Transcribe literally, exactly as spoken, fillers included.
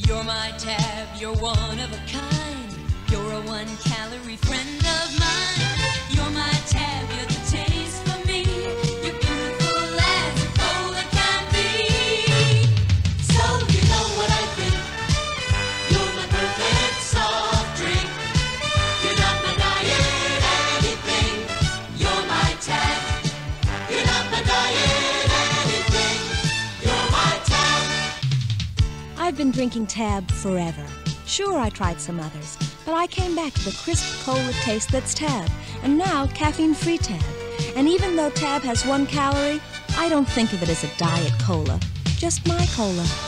You're my Tab, you're one of a kind. You're a one-calorie friend of mine. You're my Tab, you're the taste for me. You're beautiful as a cola can be. So you know what I think. You're my perfect soft drink. You're not my diet anything. You're my Tab. You're not my diet anything. You're my Tab. I've been drinking Tab forever. Sure, I tried some others, but I came back to the crisp cola taste that's Tab, and now caffeine-free Tab. And even though Tab has one calorie, I don't think of it as a diet cola, just my cola.